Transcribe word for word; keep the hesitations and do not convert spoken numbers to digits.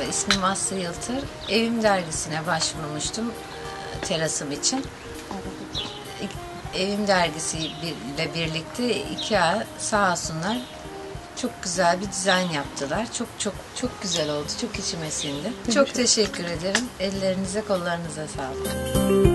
ismim Aslı Yıltır. Evim dergisine başvurmuştum e, terasım için. Evim dergisiyle birlikte iki ay sağ olsunlar çok güzel bir dizayn yaptılar. Çok çok çok güzel oldu. Çok içime sindi. Çok teşekkür ederim. Ellerinize kollarınıza sağlık.